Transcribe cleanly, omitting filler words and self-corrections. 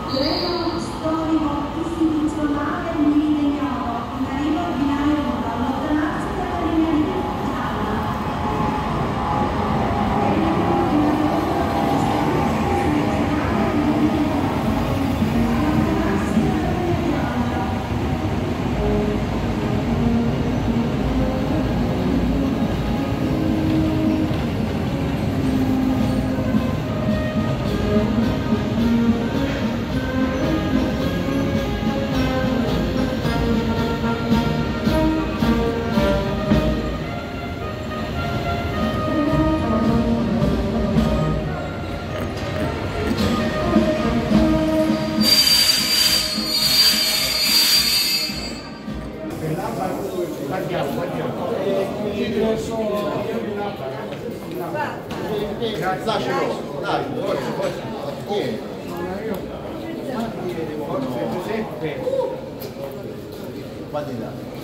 Treno storico istituzionale Militariano, in arrivo binario da allontanarsi dalla linea di Lascialo, dai, forza. Guardi là.